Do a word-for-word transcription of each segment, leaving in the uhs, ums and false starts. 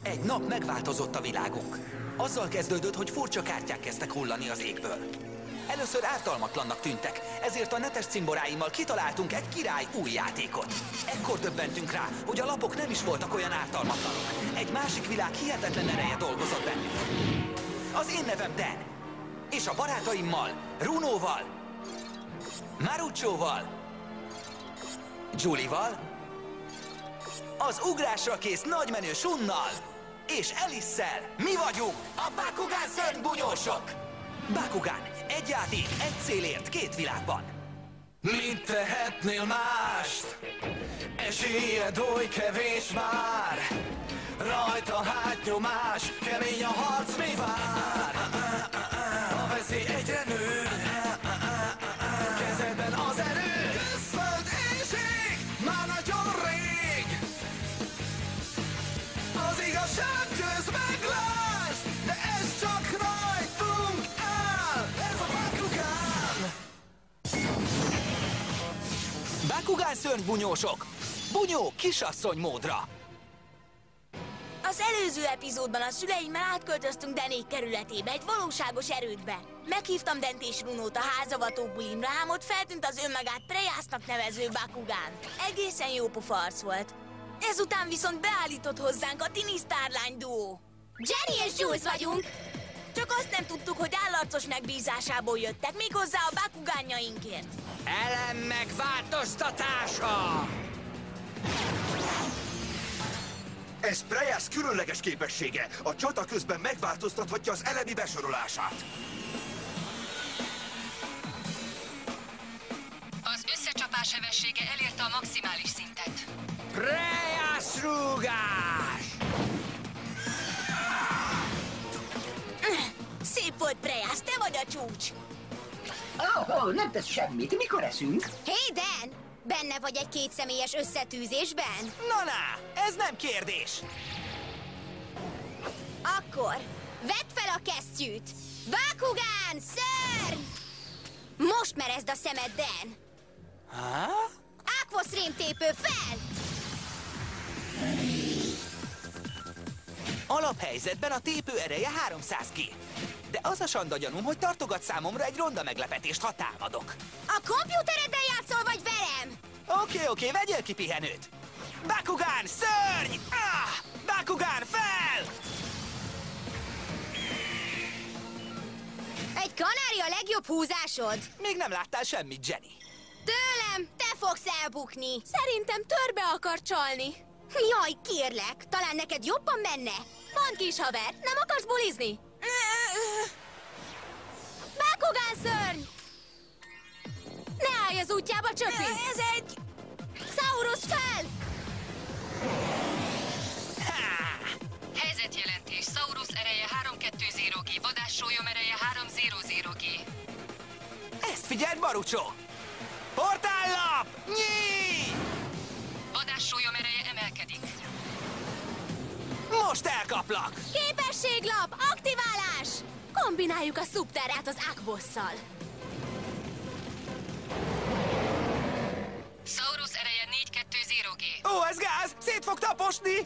Egy nap megváltozott a világunk. Azzal kezdődött, hogy furcsa kártyák kezdtek hullani az égből. Először ártalmatlannak tűntek, ezért a netes cimboráimmal kitaláltunk egy király új játékot. Ekkor döbbentünk rá, hogy a lapok nem is voltak olyan ártalmatlanok. Egy másik világ hihetetlen ereje dolgozott bennük. Az én nevem Dan, és a barátaimmal, Runóval, Maruchóval, Julival, az ugrásra kész nagymenő Sunnal, és Alice-szel mi vagyunk a Bakugan szörnybunyósok! Bakugan, egy játék, egy célért, két világban. Mint tehetnél mást? Esélyed oly kevés már. Rajta hátnyomás, kemény a harc, mi vár? A veszély egyre nő, kezedben az erő. Közföld és ég, már nagyon rég. Az igazság közmeglásd, de ez csak rajtunk áll. Ez a Bakugan. Bakugan szörnybunyósok! Bunyó kisasszony módra! Az előző epizódban a szüleimmel átköltöztünk Denék kerületébe, egy valóságos erődbe. Meghívtam Dent és Runót a házavató bulimra, ám ott feltűnt az önmagát Prejasznak nevező Bakugan. Egészen jó pofa arc volt. Ezután viszont beállított hozzánk a Tini Starlány duó. Jenny és Jules vagyunk! Csak azt nem tudtuk, hogy állarcos megbízásából jöttek, méghozzá a Bakugánjainkért. Elem megváltoztatása! Ez Prejasz különleges képessége. A csata közben megváltoztathatja az elemi besorolását. Az összecsapás sebessége elérte a maximális szintet. Prejasz rúgás! Szép volt, Prejasz, te vagy a csúcs! Oh, oh, nem tesz semmit. Mikor eszünk? Hé, hey Dan! Benne vagy egy kétszemélyes összetűzésben? Na-na, ez nem kérdés! Akkor vedd fel a kesztyűt! Bakugan, szörny! Most merezd a szemed, Dan! Ha? Aquos rémtépő, fel! Alaphelyzetben a tépő ereje háromszáz G. De az a sanda gyanúm, hogy tartogat számomra egy ronda meglepetést, ha támadok. A kompjútereddel játszol, vagy velem? Oké, okay, oké, okay, vegyél ki pihenőt! Bakugan, szörny! Ah! Bakugan, fel! Egy kanári a legjobb húzásod? Még nem láttál semmit, Jenny. Tőlem te fogsz elbukni. Szerintem törbe akar csalni. Jaj, kérlek, talán neked jobban menne. Mondd, kis haver, nem akarsz bulizni? Bakugan szörny! Ne állj az útjába, Csöpi! Ez egy... Saurus, fel! Helyzetjelentés. Saurus ereje háromszázkettőzér G, vadássólyom ereje háromszázezr G. Ezt figyeld, Maruchó! Portállap! Nyí! Vadássólyom ereje emelkedik. Most elkaplak! Képességlap, aktiválás! Kombináljuk a szubterrát az Aquosszal. Saurus ereje négyszázkettőzér G. Ó, ez gáz! Szét fog taposni!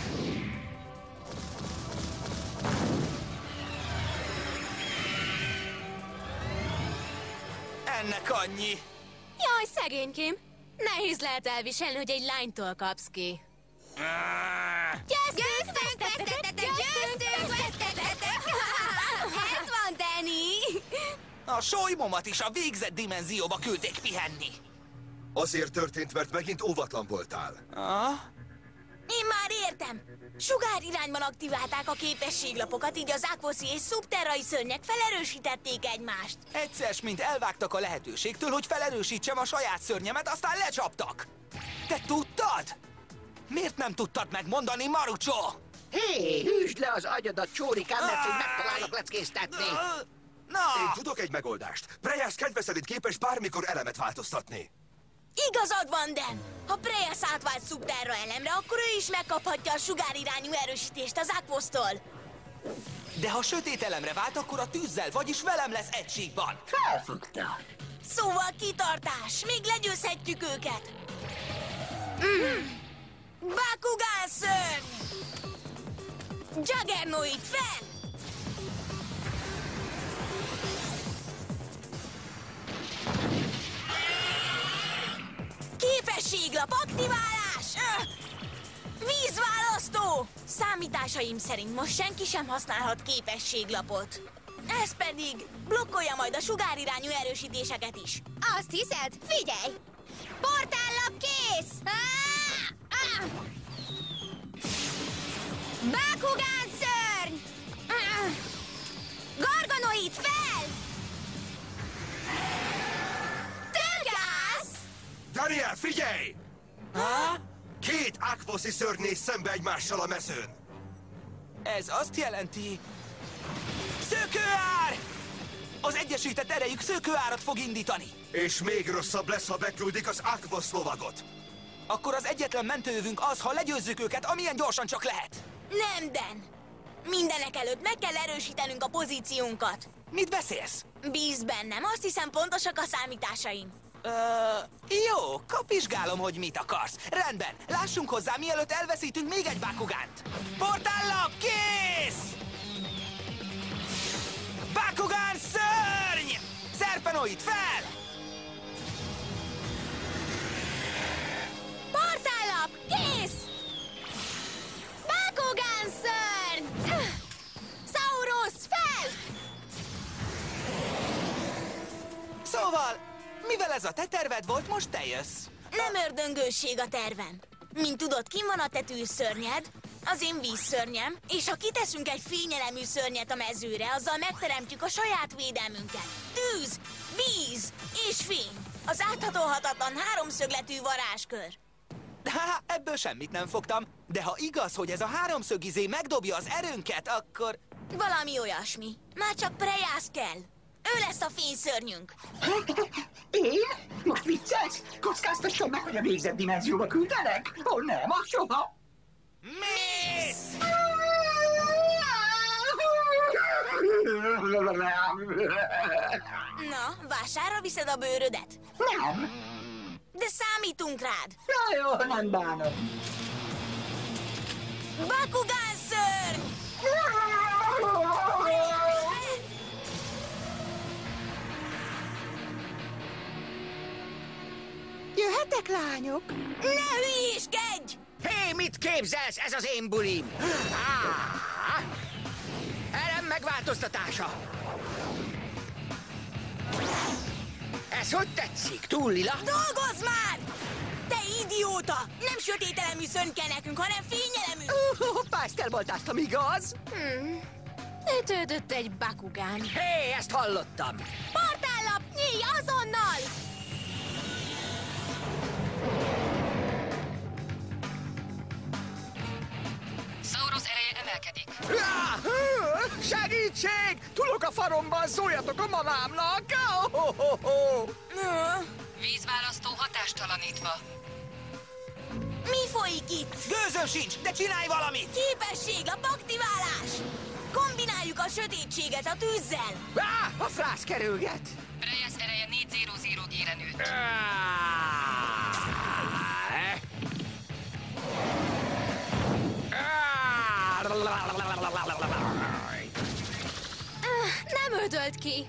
Ennek annyi! Jaj, szegénykém! Nehéz lehet elviselni, hogy egy lánytól kapsz ki. Győztünk, vesztetetek, győztünk, vesztetetek! Ez van, Danny! A sólymomat is a végzett dimenzióba küldték pihenni. Azért történt, mert megint óvatlan voltál. Ah? Én már értem! Sugár irányban aktiválták a képességlapokat, így az Aquoszi és szubterrai szörnyek felerősítették egymást. Egyszer, mint elvágtak a lehetőségtől, hogy felerősítsem a saját szörnyemet, aztán lecsaptak. Te tudtad? Miért nem tudtad megmondani, Maruchó? Hé, hűsd le az agyadat, csórikám, mert hogy megtalálok leckéztetni. Na! Én tudok egy megoldást. Prejasz kedve szerint képes bármikor elemet változtatni. Igazad van, Dan! Ha Prejasz átvált szubterra elemre, akkor ő is megkaphatja a sugárirányú erősítést az Aquosztól. De ha sötét elemre vált, akkor a tűzzel, vagyis velem lesz egységban. Felfogta. Szóval kitartás, még legyőzhetjük őket. Mm. Bakugan szörny! Juggernoid fel! Képességlap aktiválás! Öh! Vízválasztó! Számításaim szerint most senki sem használhat képességlapot. Ez pedig blokkolja majd a sugárirányú erősítéseket is. Azt hiszed? Figyelj! Portállap kész! Ah! Ah! Bakugán szörny! Ah! Garganoid fel! Tönkász! Daniel, figyelj! Ha? Két Aquoszi szörny néz szembe egymással a mezőn. Ez azt jelenti... Szökőár! Az egyesített erejük szökőárat fog indítani. És még rosszabb lesz, ha beküldik az Aquos lovagot. Akkor az egyetlen mentőövünk az, ha legyőzzük őket, amilyen gyorsan csak lehet. Nem, Dan! Mindenek előtt meg kell erősítenünk a pozíciónkat. Mit beszélsz? Bízz bennem, azt hiszem pontosak a számításaim. Ö, jó, kapizsgálom, hogy mit akarsz. Rendben, lássunk hozzá, mielőtt elveszítünk még egy Bakugánt. Portállap kész! Bakugán szörny! Szerpenoid fel! Portállap kész! Bakugán szörny! Saurus fel! Szóval, mivel ez a te terved volt, most te jössz. Nem ördöngőség a tervem. Mint tudod, kim van a te tűzszörnyed, az én vízszörnyem, és ha kiteszünk egy fényelemű szörnyet a mezőre, azzal megteremtjük a saját védelmünket. Tűz, víz és fény. Az áthatolhatatlan háromszögletű varázskör. Há, ebből semmit nem fogtam. De ha igaz, hogy ez a háromszög izé megdobja az erőnket, akkor... Valami olyasmi. Már csak Prejász kell. Ő lesz a fényszörnyünk. Én? Most viccelsz? Kockáztassam meg, hogy a végzett dimenzióba küldenek? Ó, nem, az soha! Mész! Na, vásárra viszed a bőrödet? Nem. De számítunk rád. Na jó, nem bánom. Bakugán szörny! Jöhetek, lányok? Ne hülyéskedj! Hé, mit képzelsz? Ez az én bulim! Ah! Elem megváltoztatása! Ez hogy tetszik? Túl lila? Dolgozz már! Te idióta! Nem sötételemű szörny kell nekünk, hanem fényelemű! Uh, pásztelbaltáztam, igaz? Ütődött egy Bakugán. Hé, ezt hallottam! Portállap, nyíj azonnal! Saurus ereje emelkedik. Ah, hú, segítség! Tulok a faromban, szóljatok a mamámnak! Oh, oh, oh. Vízválasztó hatástalanítva. Mi folyik itt? Gőzöm sincs, de csinálj valamit! Képességlap aktiválás! Kombináljuk a sötétséget a tűzzel! Ah, a frász kerülget! Prejász ereje négyszáz G-re nőtt. Nem ödölt ki.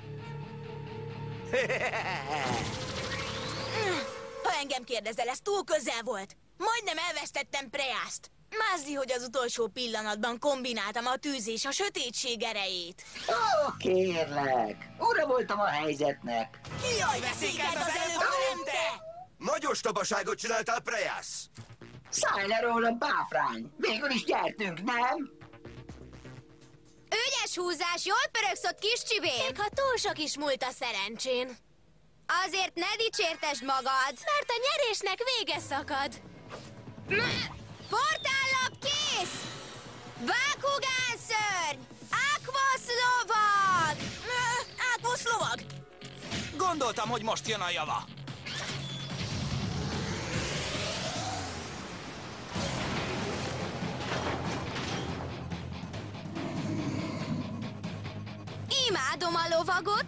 Ha engem kérdezel, ez túl közel volt. Majdnem elvesztettem Prejászt. Mázli, hogy az utolsó pillanatban kombináltam a tűz és a sötétség erejét. Ó, kérlek! Ura voltam a helyzetnek. Jaj, veszélyeket az előbb, ha nem te! Nagy ostobaságot csináltál, Prejász! Szállj le róla, báfrány! Végül is gyertünk, nem? Ügyes húzás, jól pörögsz ott, kis csibén. Még ha túl sok is múlt a szerencsén. Azért ne dicsértesd magad. Mert a nyerésnek vége szakad. Portállap kész! Bakugán szörny! Aquos lovag! Aquos lovag! Gondoltam, hogy most jön a java. Imádom a lovagot.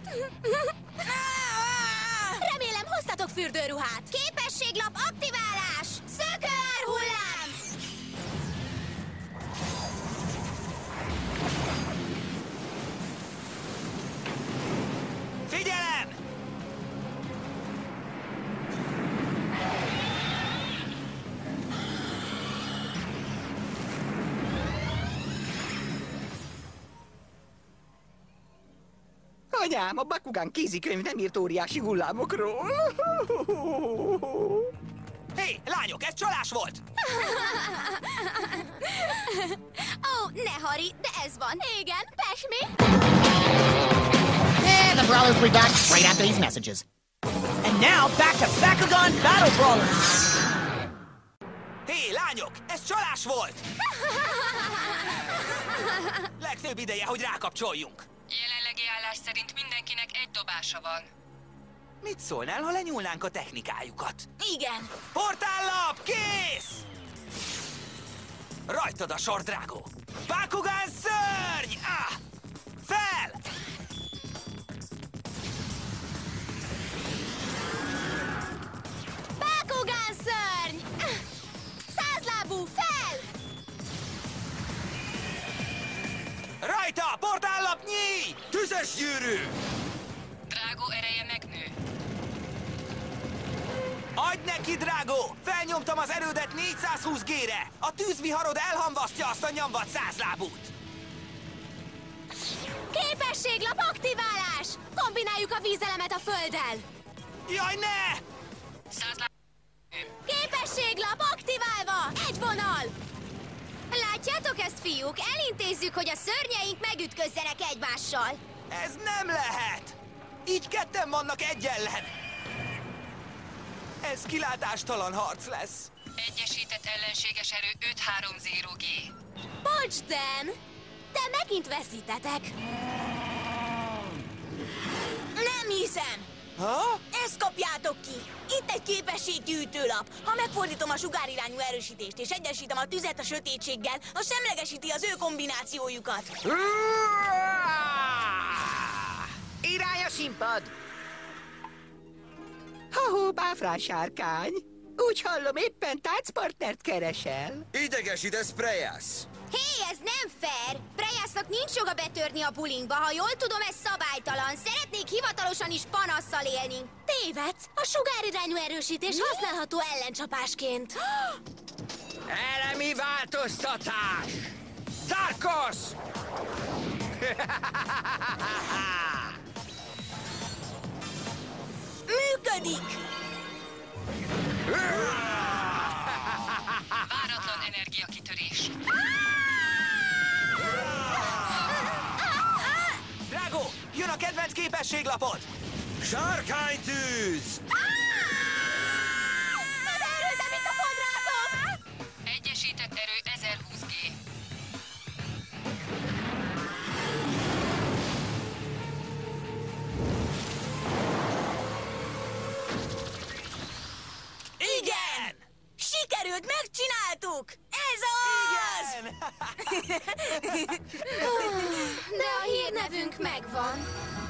Remélem hoztatok fürdőruhát. Képességlap aktiválás! Szökőár hullám! Anyám, a Bakugan kézikönyv nem írt óriási hullámokról. Hé, lányok, ez csalás volt! Ó, oh, ne Hari, de ez van. Igen, Pesmi. And the Brawlers will be back right after these messages. And now back to Bakugan Battle Brawlers. Hé, lányok, ez csalás volt! Legfőbb ideje, hogy rákapcsoljunk. Jelenlegi állás szerint mindenkinek egy dobása van. Mit szólnál, ha lenyúlnánk a technikájukat? Igen. Portállap, kész! Rajtad a sor, Drágó! Bakugan szörny! Ah! Fel! Bakugan szörny! Százlábú, fel! Rajta! Portállap, nyíj! Tüzes gyűrű! Drágó ereje megnő. Adj neki, Drágó! Felnyomtam az erődet négyszázhúsz gére! A tűzviharod elhamvasztja azt a nyomvat százlábút! Képességlap aktiválás! Kombináljuk a vízelemet a földdel! Jaj, ne! Százláb... Képességlap aktiválva! Egy vonal! Látjátok ezt, fiúk? Elintézzük, hogy a szörnyeink megütközzenek egymással. Ez nem lehet! Így ketten vannak egy ellen! Ez kilátástalan harc lesz. Egyesített ellenséges erő öt háromszáz G. Bocs, Dan! De megint veszítetek. Nem hiszem. Ha? Ezt kapjátok ki! Itt egy képességgyűjtőlap. Ha megfordítom a sugárirányú erősítést és egyesítem a tüzet a sötétséggel, az semlegesíti az ő kombinációjukat. Irány a színpad! Ha-hó, báfrán sárkány. Úgy hallom, éppen táncpartnert keresel. Idegesítesz, Prejas! Hé, ez nem fair! Prejasznak nincs joga betörni a bulingba, ha jól tudom, ez szabálytalan. Szeretnék hivatalosan is panasszal élni. Tévedsz! A sugárirányú erősítés használható ellencsapásként. Elemi változtatás! Darkos! Működik! Váratlan energiakitörés. Drágó, jön a kedvenc képességlapod! Sárkánytűz! Belerültem itt a fodrászok! Egyesített erő ezerhúsz G. Igen! Sikerült, megcsináltuk! Ez az! Igen! De a hírnevünk megvan.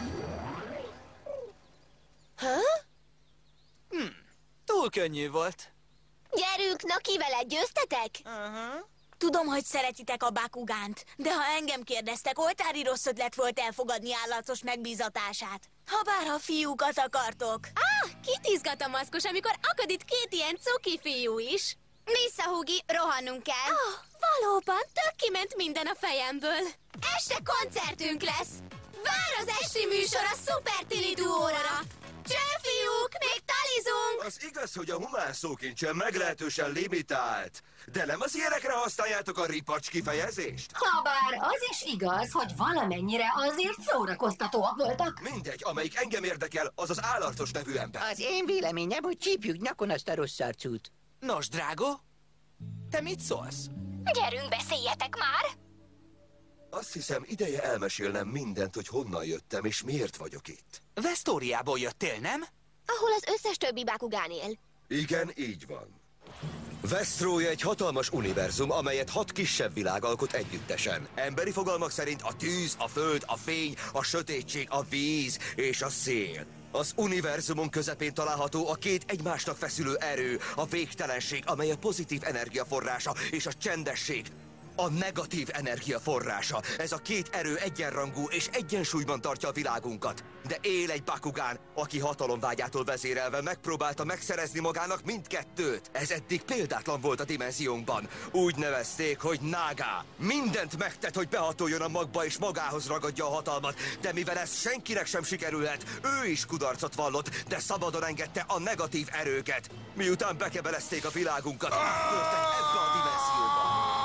Túl könnyű volt. Gyerünk, na kivel győztetek? Uh-huh. Tudom, hogy szeretitek a Bakugánt, de ha engem kérdeztek, oltári rossz ötlet volt elfogadni állatos megbízatását. Habár ha fiúkat akartok. Ah, kit izgat a maszkos, amikor akad itt két ilyen cuki fiú is? Vissza, Hugi, rohannunk kell. Ah, Valóban, tök kiment minden a fejemből. Este koncertünk lesz. Vár az esti műsor a Super Tili duóra. Cső, fiúk, még talizunk. Az igaz, hogy a humán szókincsen meglehetősen limitált. De nem az ilyenekre használjátok a ripacs kifejezést? Habár az is igaz, hogy valamennyire azért szórakoztatóak voltak. Mindegy, amelyik engem érdekel, az az állarcos nevű ember. Az én véleményem, hogy csípjük nyakon azt a rossz arcút. Nos, Drágó, te mit szólsz? Gyerünk, beszéljetek már. Azt hiszem, ideje elmesélnem mindent, hogy honnan jöttem és miért vagyok itt. Vesztóriából jöttél, nem? Ahol az összes többi Bakugán él. Igen, így van. Vesztrója egy hatalmas univerzum, amelyet hat kisebb világ alkot együttesen. Emberi fogalmak szerint a tűz, a föld, a fény, a sötétség, a víz és a szél. Az univerzumon közepén található a két egymásnak feszülő erő, a végtelenség, amely a pozitív energiaforrása, és a csendesség, A negatív energia forrása. Ez a két erő egyenrangú és egyensúlyban tartja a világunkat. De él egy Bakugán, aki hatalomvágyától vezérelve megpróbálta megszerezni magának mindkettőt. Ez eddig példátlan volt a dimenziónkban. Úgy nevezték, hogy Naga. Mindent megtett, hogy behatoljon a magba és magához ragadja a hatalmat. De mivel ez senkinek sem sikerülhet, ő is kudarcot vallott, de szabadon engedte a negatív erőket. Miután bekebelezték a világunkat, áttörtek ebbe a dimenzióba.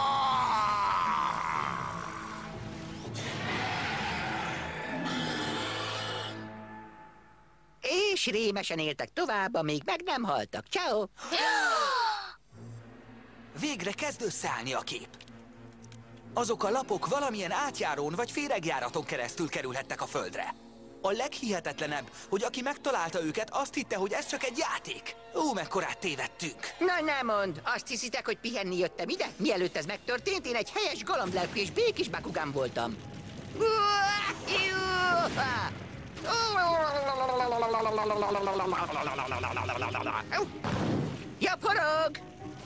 És rémesen éltek tovább, amíg meg nem haltak. Ciao. Végre kezd összeállni a kép. Azok a lapok valamilyen átjárón vagy féregjáraton keresztül kerülhettek a földre. A leghihetetlenebb, hogy aki megtalálta őket, azt hitte, hogy ez csak egy játék. Ó, mekkorát tévedtünk. Na, nem mondd, azt hiszitek, hogy pihenni jöttem ide? Mielőtt ez megtörtént, én egy helyes galambelkű és békés Bakugán voltam. Ja, porog!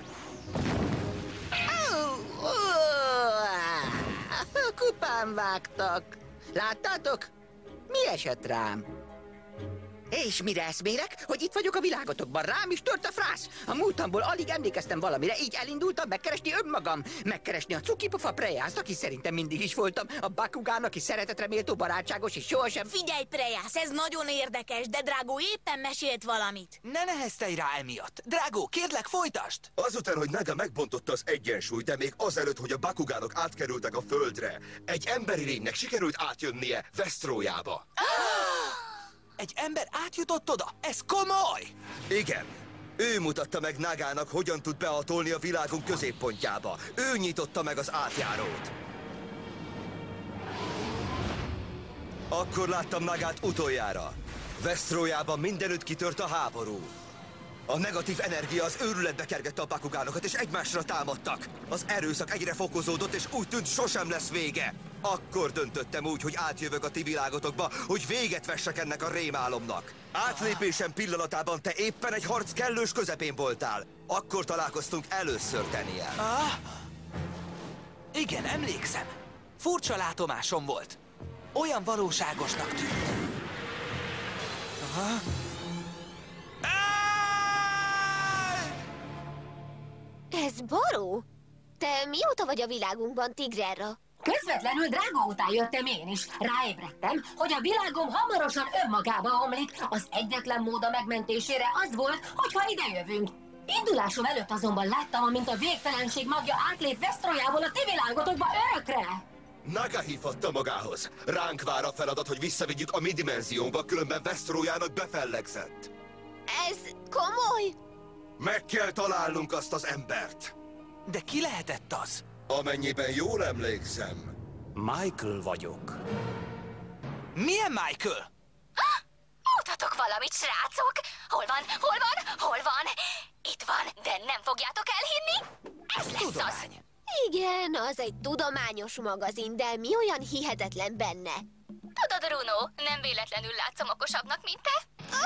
Kupán vágtak. Láttátok? Mi esett rám? És mire eszmélek, hogy itt vagyok a világotokban, rám is tört a frász. A múltamból alig emlékeztem valamire, így elindultam megkeresni önmagam. Megkeresni a cukipofa Prejászt, aki szerintem mindig is voltam. A Bakugán, aki szeretetre méltó, barátságos és sohasem... Figyelj, Prejász, ez nagyon érdekes, de Drágó éppen mesélt valamit. Ne neheztelj rá emiatt. Drágó, kérlek, folytasd! Azután, hogy Naga megbontotta az egyensúlyt, de még azelőtt, hogy a Bakugánok átkerültek a földre, egy emberi lénynek sikerült átjönnie Vestrójába. Egy ember átjutott oda? Ez komoly! Igen. Ő mutatta meg Nagának, hogyan tud behatolni a világunk középpontjába. Ő nyitotta meg az átjárót. Akkor láttam Nagát utoljára. Vestrójában mindenütt kitört a háború. A negatív energia az őrületbe kergette a Bakugánokat, és egymásra támadtak. Az erőszak egyre fokozódott, és úgy tűnt, sosem lesz vége. Akkor döntöttem úgy, hogy átjövök a ti világotokba, hogy véget vessek ennek a rémálomnak. Átlépésem pillanatában te éppen egy harc kellős közepén voltál. Akkor találkoztunk először, Daniel. Ah, igen, emlékszem. Furcsa látomásom volt. Olyan valóságosnak tűnt. Aha. Ez Baró? Te mióta vagy a világunkban, Tigrerra? Közvetlenül Drágó után jöttem én is. Ráébredtem, hogy a világom hamarosan önmagába omlik. Az egyetlen mód a megmentésére az volt, hogyha idejövünk. Indulásom előtt azonban láttam, amint a végtelenség magja átlép Vestrójából a ti világotokba örökre. Naga hívhatta magához. Ránk vár a feladat, hogy visszavigyük a mi dimenziónkba, különben Vestrójának befellegzett. Ez komoly? Meg kell találnunk azt az embert. De ki lehetett az? Amennyiben jól emlékszem. Michael vagyok. Milyen Michael? Mutatok valamit, srácok! Hol van? Hol van? Hol van? Itt van, de nem fogjátok elhinni? Ez lesz Tudomány. az! Igen, az egy tudományos magazin, de mi olyan hihetetlen benne? Tudod, Bruno, nem véletlenül látszom okosabbnak, mint te?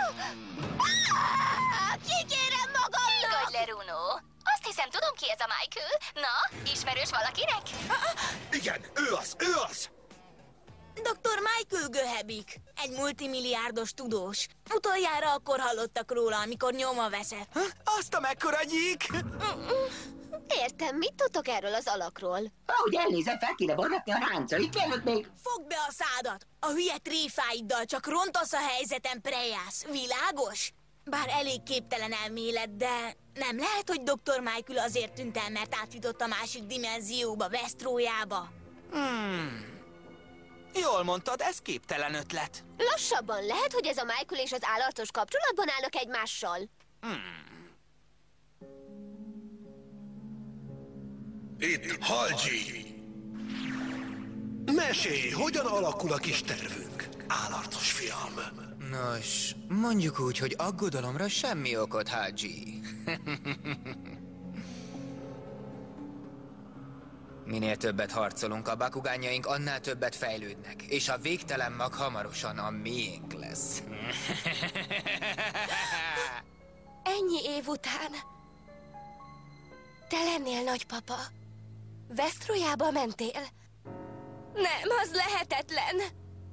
Kikérem magamnak! Nyugodj le, Bruno. Azt hiszem, tudom, ki ez a Michael. Na, ismerős valakinek? Igen, ő az, ő az! doktor Michael Göhebik, egy multimilliárdos tudós. Utoljára akkor hallottak róla, amikor nyoma veszett. Ha? Azt a mekkora gyík! Értem, mit tudtok erről az alakról? Ahogy elnézem, fel kéne varratni a ráncait, mielőtt még... Fogd be a szádat! A hülye tréfáiddal csak rontasz a helyzeten, Prejász. Világos? Bár elég képtelen elmélet, de nem lehet, hogy doktor Michael azért tűnt el, mert átjutott a másik dimenzióba, Vestrójába. Hmm. Jól mondtad, ez képtelen ötlet. Lassabban lehet, hogy ez a Michael és az állarcos kapcsolatban állnak egymással. Hmm. Itt Halgyi. Mesélj, hogyan alakul a kis tervünk, állarcos fiam? Nos, mondjuk úgy, hogy aggodalomra semmi okot, Hágyi. Minél többet harcolunk, a bakugányaink annál többet fejlődnek, és a végtelen mag hamarosan a miénk lesz. Ennyi év után te lennél, nagypapa. Vestrojába mentél? Nem, az lehetetlen.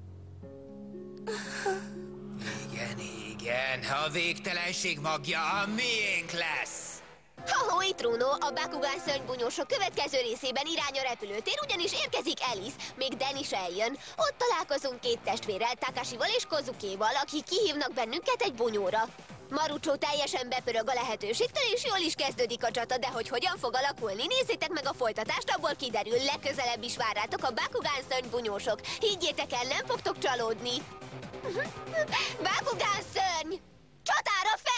Igen, igen, a végtelenség magja a miénk lesz! Halló, itt Bruno, a Bakugan szörnybunyósok következő részében irány a repülőtér, ugyanis érkezik Alice, még Dan is eljön. Ott találkozunk két testvérrel, Takashival és Kozukéval, akik kihívnak bennünket egy bunyóra. Marucso teljesen bepörög a lehetőségtől, és jól is kezdődik a csata, de hogy hogyan fog alakulni, nézzétek meg a folytatást, abból kiderül, legközelebb is vár rátok a Bakugan szörnybunyósok. Higgyétek el, nem fogtok csalódni. Bakugan szörny! Csatára fel!